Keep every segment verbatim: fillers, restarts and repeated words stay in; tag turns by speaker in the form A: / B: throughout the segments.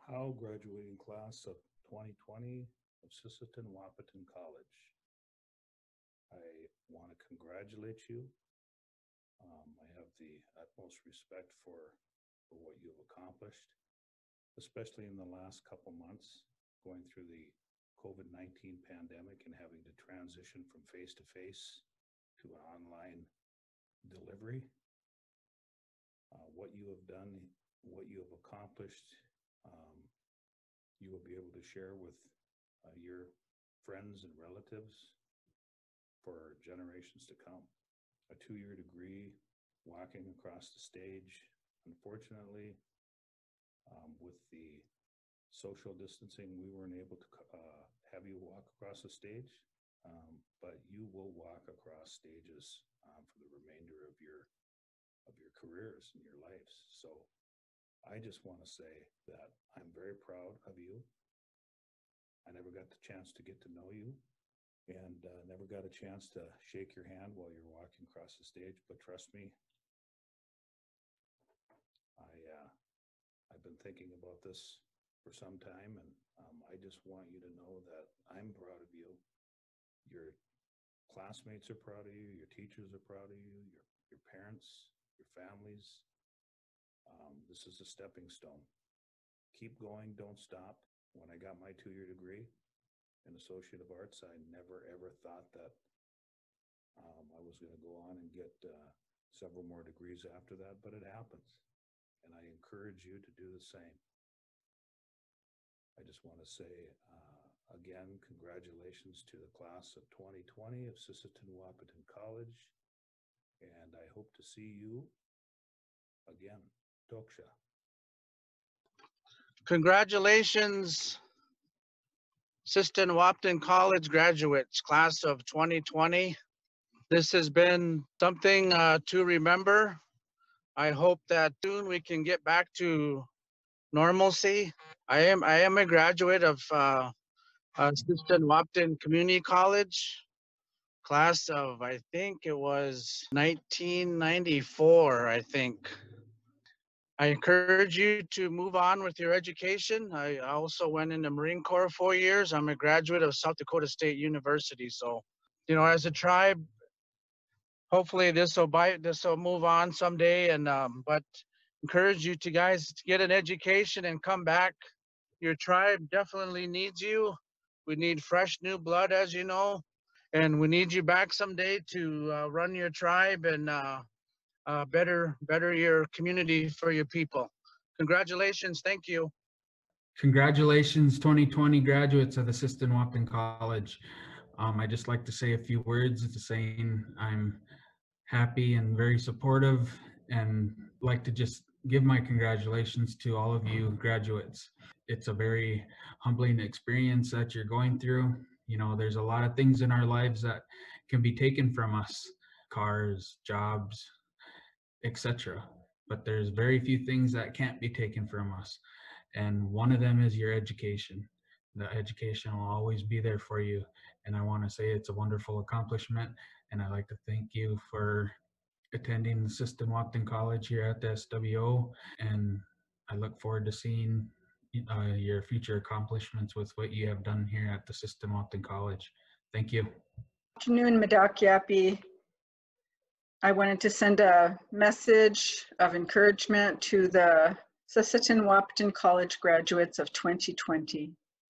A: How graduating class of twenty twenty of Sisseton Wahpeton College. I want to congratulate you. Um, I have the utmost respect for, for what you've accomplished, especially in the last couple months, going through the COVID nineteen pandemic and having to transition from face-to-face to an online delivery. Uh, what you have done, what you have accomplished, um, you will be able to share with uh, your friends and relatives for generations to come. A two-year degree, walking across the stage. Unfortunately, um, with the social distancing, we weren't able to uh, have you walk across the stage, um, but you will walk across stages um, for the remainder of your of your careers and your lives. So I just want to say that I'm very proud of you. I never got the chance to get to know you and uh, never got a chance to shake your hand while you're walking across the stage, but trust me, I, uh, I've been thinking about this for some time, and um, I just want you to know that I'm proud of you. Your classmates are proud of you, your teachers are proud of you, your, your parents, your families. Um, this is a stepping stone. Keep going, don't stop. When I got my two-year degree in Associate of Arts, I never ever thought that um, I was going to go on and get uh, several more degrees after that, but it happens. And I encourage you to do the same. I just want to say uh, again, congratulations to the class of twenty twenty of Sisseton Wahpeton College. And I hope to see you again. Toksha.
B: Congratulations, Sisseton Wahpeton College graduates, class of twenty twenty. This has been something uh, to remember. I hope that soon we can get back to normalcy. I am I am a graduate of uh, uh, Sisseton Wahpeton Community College, class of, I think it was nineteen ninety-four, I think. I encourage you to move on with your education. I also went in the Marine Corps four years. I'm a graduate of South Dakota State University. So, you know, as a tribe, hopefully this will bite, this will move on someday. And um, but encourage you to guys to get an education and come back. Your tribe definitely needs you. We need fresh new blood, as you know, and we need you back someday to uh, run your tribe and uh, uh, better better your community for your people. Congratulations. Thank you.
C: Congratulations, twenty twenty graduates of the Sisseton Wahpeton College. Um, I just like to say a few words to saying I'm happy and very supportive, and like to just give my congratulations to all of you graduates. It's a very humbling experience that you're going through. You know, there's a lot of things in our lives that can be taken from us, cars, jobs, et cetera. But there's very few things that can't be taken from us. And one of them is your education. The education will always be there for you. And I want to say it's a wonderful accomplishment. And I'd like to thank you for attending the Sisseton Wahpeton College here at the S W O. And I look forward to seeing uh, your future accomplishments with what you have done here at the Sisseton Wahpeton College. Thank you.
D: Good afternoon, Madak Yapi. I wanted to send a message of encouragement to the Sisseton Wahpeton College graduates of twenty twenty.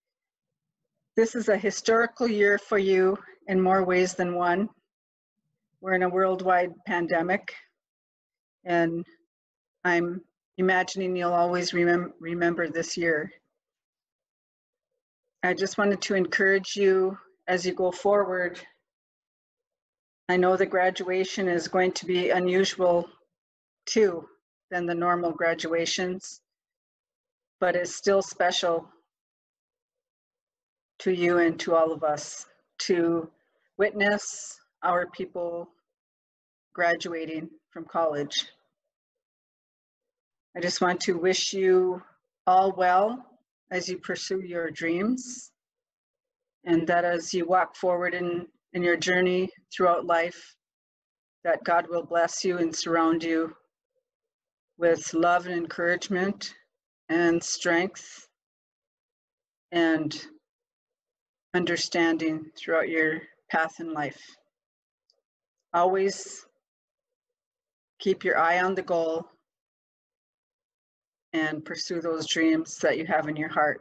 D: This is a historical year for you in more ways than one. We're in a worldwide pandemic, and I'm imagining you'll always remem- remember this year. I just wanted to encourage you as you go forward. I know the graduation is going to be unusual too than the normal graduations, but it's still special to you and to all of us to witness our people graduating from college. I just want to wish you all well as you pursue your dreams, and that as you walk forward in in your journey throughout life, that God will bless you and surround you with love and encouragement and strength and understanding throughout your path in life. Always keep your eye on the goal and pursue those dreams that you have in your heart.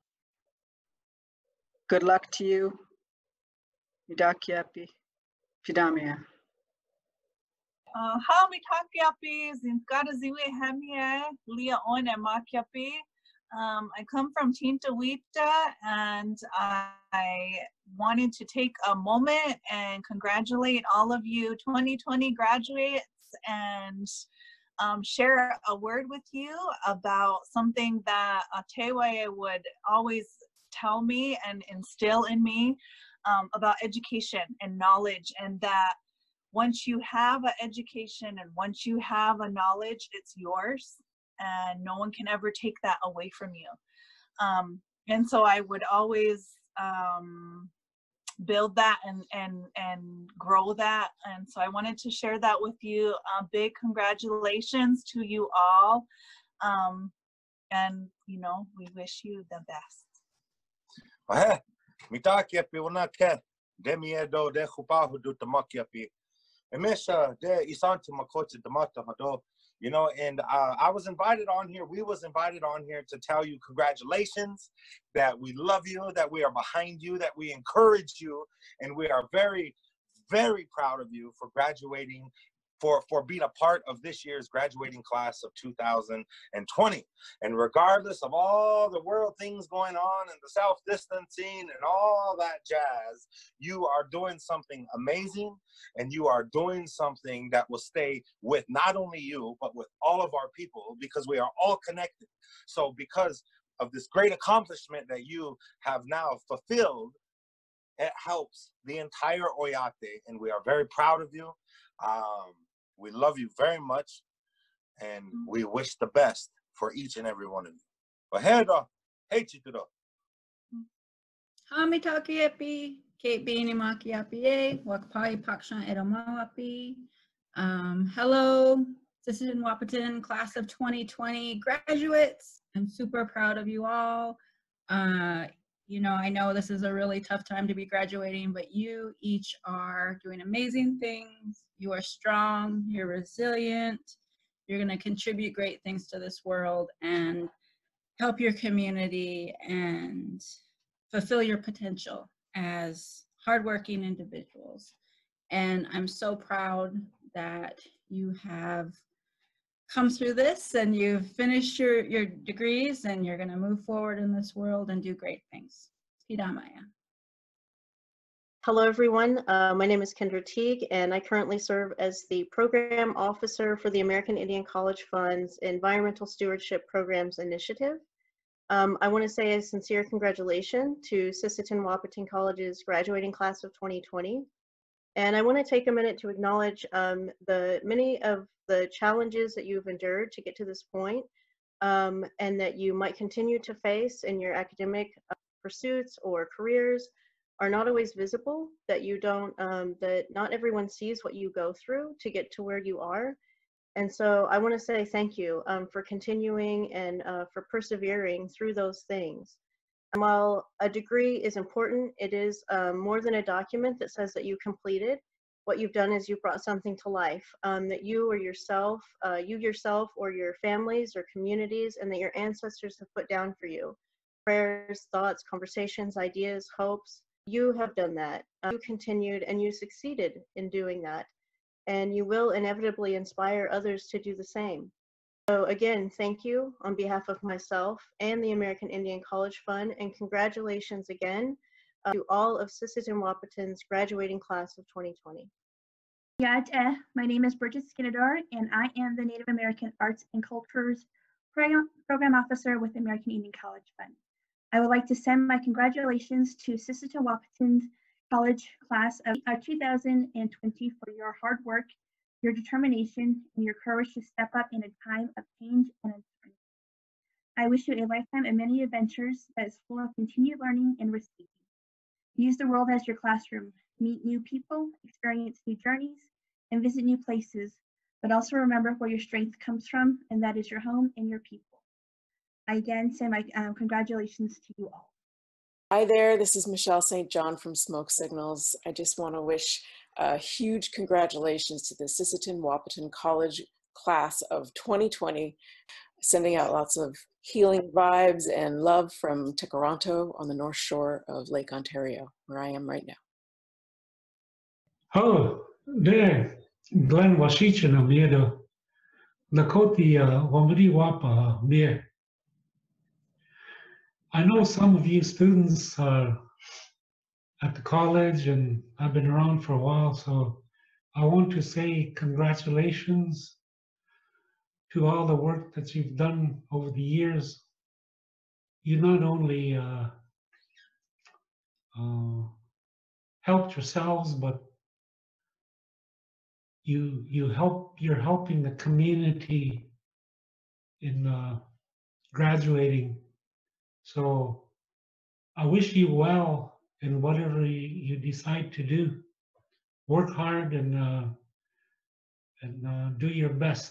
D: Good luck to you. Midak yapi. Pidamia.
E: Hami takyapi zinkaraziwe hamie lia on emakyapi. Um, I come from Tinta Wipta, and I wanted to take a moment and congratulate all of you twenty twenty graduates and um, share a word with you about something that Atewe would always tell me and instill in me um, about education and knowledge, and that once you have an education and once you have a knowledge, it's yours, and no one can ever take that away from you. Um, and so I would always um, build that and, and, and grow that. And so I wanted to share that with you. A big congratulations to you all. Um, and, you know, we wish you the best.
F: Wahe, mitakiapi wanake, demiedo de chupahu du tamakiapi. Emesha de isanti makote damata hado. You know, and uh, I was invited on here. We was invited on here to tell you congratulations, that we love you, that we are behind you, that we encourage you, and we are very, very proud of you for graduating, for, for being a part of this year's graduating class of two thousand twenty. And regardless of all the world things going on and the self-distancing and all that jazz, you are doing something amazing, and you are doing something that will stay with not only you, but with all of our people, because we are all connected. So because of this great accomplishment that you have now fulfilled, it helps the entire Oyate, and we are very proud of you. Um, we love you very much, and we wish the best for each and every one of you. But hey, hey, Chitudo.
G: Hami takiepi, Kate Beanie Makiapi, Wakpai Pakshan Edomawapi. Um, hello, Sisseton Wahpeton class of twenty twenty graduates. I'm super proud of you all. Uh, you know, I know this is a really tough time to be graduating, but you each are doing amazing things. You are strong, you're resilient, you're going to contribute great things to this world and help your community and fulfill your potential as hardworking individuals. And I'm so proud that you have come through this and you've finished your, your degrees, and you're going to move forward in this world and do great things. Pidamaya.
H: Hello, everyone. Uh, my name is Kendra Teague, and I currently serve as the Program Officer for the American Indian College Fund's Environmental Stewardship Programs Initiative. Um, I want to say a sincere congratulations to Sisseton Wahpeton College's graduating class of twenty twenty. And I want to take a minute to acknowledge um, the many of the challenges that you've endured to get to this point, um, and that you might continue to face in your academic uh, pursuits or careers are not always visible, that you don't, um, that not everyone sees what you go through to get to where you are. And so I want to say thank you um, for continuing and uh, for persevering through those things. And while a degree is important, it is um, more than a document that says that you completed. What you've done is you brought something to life, um, that you or yourself, uh, you yourself or your families or communities, and that your ancestors have put down for you. Prayers, thoughts, conversations, ideas, hopes. You have done that. Um, you continued and you succeeded in doing that. And you will inevitably inspire others to do the same. So again, thank you on behalf of myself and the American Indian College Fund, and congratulations again uh, to all of Sisseton Wahpeton's graduating class of twenty twenty.
I: Yad eh, my name is Bridget Skinador, and I am the Native American Arts and Cultures Program, Program Officer with the American Indian College Fund. I would like to send my congratulations to Sisseton Wahpeton's College class of two thousand twenty for your hard work, your determination, and your courage to step up in a time of change and uncertainty. I wish you a lifetime of many adventures that is full of continued learning and risk-taking. Use the world as your classroom. Meet new people, experience new journeys, and visit new places, but also remember where your strength comes from, and that is your home and your people. I again send my um, congratulations to you all.
J: Hi there, this is Michelle Saint John from Smoke Signals. I just want to wish a huge congratulations to the Sisseton Wahpeton College class of twenty twenty, sending out lots of healing vibes and love from Tekaronto on the North Shore of Lake Ontario, where I am right now.
K: Oh, there, Glenn Washington Amiedo, Lakoti Wamri Wapa Mir. I know some of you students are at the college and I've been around for a while, so I want to say congratulations to all the work that you've done over the years. You not only uh, uh, helped yourselves, but you you help you're helping the community in uh, graduating. So I wish you well in whatever you, you decide to do. Work hard and uh, and uh, do your best.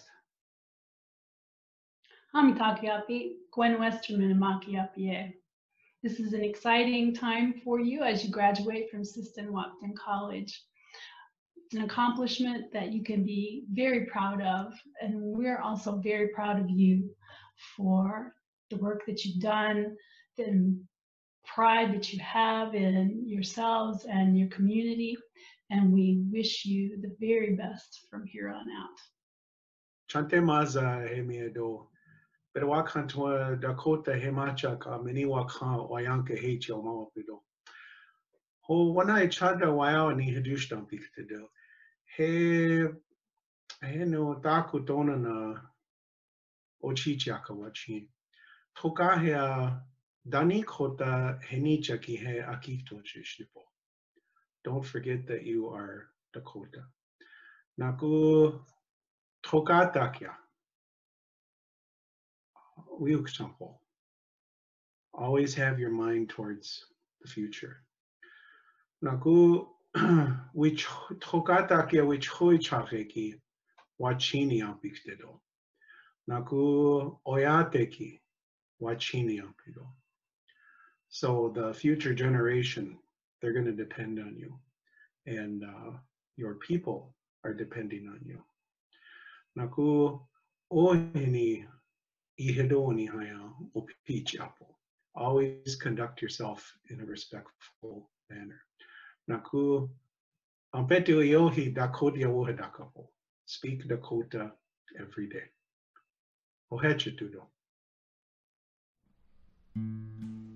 L: Hamitakiapi, Gwen Westerman and Makiapi. This is an exciting time for you as you graduate from Sisseton Wahpeton College. It's an accomplishment that you can be very proud of, and we're also very proud of you for the work that you've done, the pride that you have in yourselves and your community, and we wish you the very best from here on out.
M: Chante maza he miedo. Pero wakantwa Dakota hemachaka mini wakan wayanke hechel mawapido. Ho wana chada wayao ni hadushtam piktedo. He he no taku dona na ochichaka wachin. Toka hea dani kota henicha ki he akito shishnipo. Don't forget that you are Dakota. Naku toka takya. Always have your mind towards the future. Naku which tokatakia which hui chakeki wachini ampiktedo. Naku oyateki wachini ampido. So the future generation, they're going to depend on you, and uh, your people are depending on you. Naku ohini. Always conduct yourself in a respectful manner. Naku ampetu yohi Dakota wohedakapo. Speak Dakota every day. Ohechitudo.